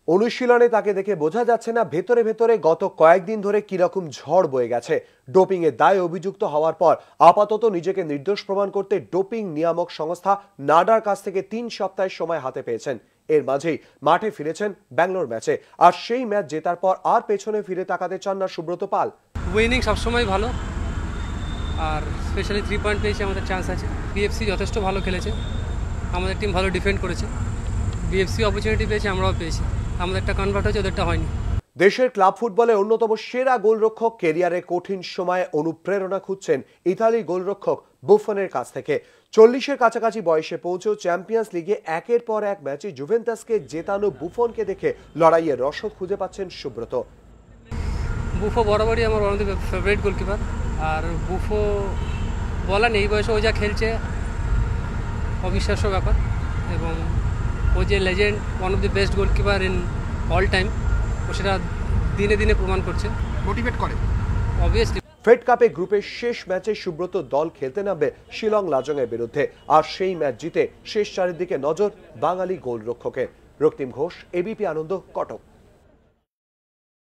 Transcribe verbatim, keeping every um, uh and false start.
অনুশীলনে তাকে দেখে বোঝা যাচ্ছে না ভেতরে ভেতরে গত কয়েকদিন ধরে কিরকম ঝড় বয়ে গেছে। ডোপিং এর দায়ে অভিযুক্ত হওয়ার পর আপাতত নিজেকে নির্দোষ প্রমাণ করতে ডোপিং নিয়ামক সংস্থা নাডার কাছ থেকে তিন সপ্তাহের সময় হাতে পেয়েছেন। এর মাঝেই মাঠে ফিরেছেন ব্যাঙ্গালোর ম্যাচে, আর সেই ম্যাচ জেতার পর আর পেছনে ফিরে তাকাতে চান না সুব্রত পাল। উইনিং সবসময় ভালো, আর স্পেশালি থ্রি পয়েন্ট পেয়েছে, আমাদের চান্স আছে। বিএফসি যথেষ্ট ভালো খেলেছে, আমাদের টিম ভালো ডিফেন্ড করেছে। বিএফসি অপরচুনিটি পেয়েছে, আমরাও পেয়েছি। আমাদের একটা কনভার্ট হয়েছে, ওদেরটা হয়নি। দেশের ক্লাব ফুটবলে অন্যতম সেরা গোলরক্ষক কেরিয়ারে কঠিন সময়ে অনুপ্রেরণা খুঁজছেন ইতালি গোলরক্ষক বুফনের কাছ থেকে। চল্লিশের কাছাকাছি বয়সে পৌঁছেও চ্যাম্পিয়ন্স লিগে একের পর এক ম্যাচে জুভেন্টাসকে জেতানো বুফনকে দেখে লড়াইয়ের রসদ খুঁজে পাচ্ছেন সুব্রত। বুফো বরাবরই আমার one of the favourite goalkeeper, আর বুফো বলা নেই, এই বয়সে ও যা খেলছে অবিশ্বাস্য ব্যাপার, এবং ও যে legend, one of the best goalkeeper in all time, ও সেটা দিনে দিনে প্রমাণ করছে, মোটিভেট করে অবভিয়াসলি। ফেড কাপে গ্রুপের শেষ ম্যাচে সুব্রত দল খেলতে নামবে শিলং লাজংয়ের বিরুদ্ধে, আর সেই ম্যাচ জিতে শেষ চারের দিকে নজর বাঙালি গোলরক্ষকের। রক্তিম ঘোষ, এবিপি আনন্দ, কটক।